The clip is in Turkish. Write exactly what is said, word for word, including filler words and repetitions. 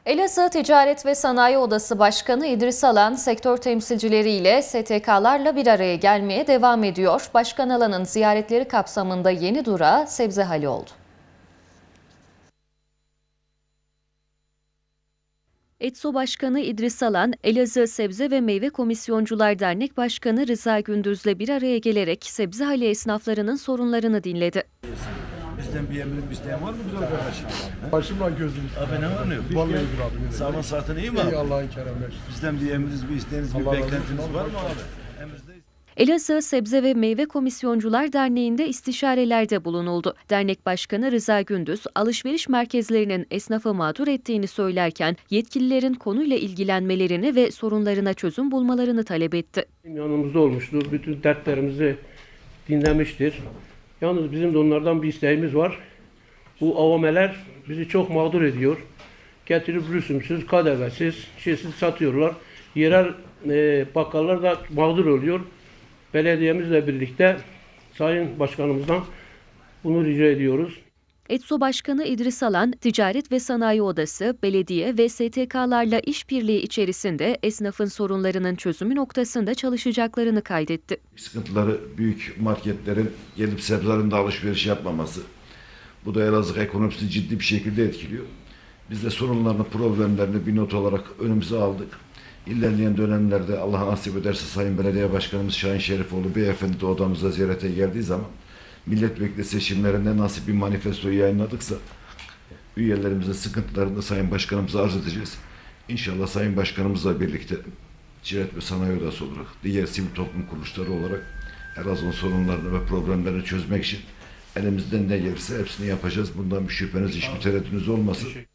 Elazığ Ticaret ve Sanayi Odası Başkanı İdris Alan, sektör temsilcileriyle S T K'larla bir araya gelmeye devam ediyor. Başkan Alan'ın ziyaretleri kapsamında yeni durağı Sebzehali oldu. ETSO Başkanı İdris Alan, Elazığ Sebze ve Meyve Komisyoncular Dernek Başkanı Rıza Gündüz'le bir araya gelerek Sebzehali esnaflarının sorunlarını dinledi. Bizden bir emrin bir isteyen var mı güzel kardeşim? Başımla gözüm. Abi ne var ne yok? Vallahi abi. Sağlığın saatin iyi mi abi? İyi Allah'ın keremler. Bizden bir emriniz, bir isteğiniz, bir Allah beklentiniz razı var mı abi? Emrinizdeyiz. Elazığ Sebze ve Meyve Komisyoncular Derneği'nde istişarelerde bulunuldu. Dernek Başkanı Rıza Gündüz, alışveriş merkezlerinin esnafı mağdur ettiğini söylerken yetkililerin konuyla ilgilenmelerini ve sorunlarına çözüm bulmalarını talep etti. Yanımızda olmuştur, bütün dertlerimizi dinlemiştir. Yalnız bizim de onlardan bir isteğimiz var. Bu avameler bizi çok mağdur ediyor. Getirip rüsumsüz, K D V'siz, şeysiz satıyorlar. Yerel e, bakkallar da mağdur oluyor. Belediyemizle birlikte Sayın Başkanımızdan bunu rica ediyoruz. ETSO Başkanı İdris Alan, Ticaret ve Sanayi Odası, belediye ve S T K'larla işbirliği içerisinde esnafın sorunlarının çözümü noktasında çalışacaklarını kaydetti. Sıkıntıları büyük marketlerin gelip sebzelerinde alışveriş yapmaması. Bu da Elazığ ekonomisini ciddi bir şekilde etkiliyor. Biz de sorunlarını, problemlerini bir not olarak önümüze aldık. İlerleyen dönemlerde Allah nasip ederse Sayın Belediye Başkanımız Şahin Şerifoğlu Beyefendi de odamıza ziyarete geldiği zaman milletvekili seçimlerinde nasıl bir manifestoyu yayınladıksa üyelerimizin sıkıntılarını da Sayın Başkanımıza arz edeceğiz. İnşallah Sayın Başkanımızla birlikte Ticaret ve Sanayi Odası olarak, diğer sivil toplum kuruluşları olarak Elazığ'ın sorunlarını ve problemlerini çözmek için elimizden ne gelirse hepsini yapacağız. Bundan bir şüpheniz, hiçbir tereddütünüz olmasın.